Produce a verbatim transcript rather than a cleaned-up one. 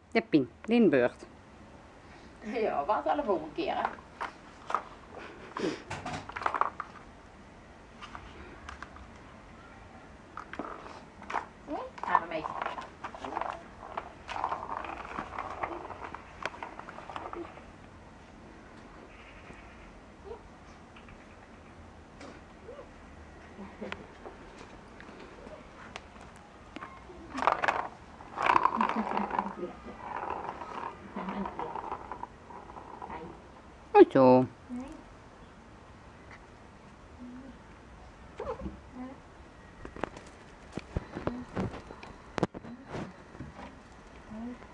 Jeppin, din beurt. Ja, wat alle volgende keren. Gaan we mee. Goed zo. Nee.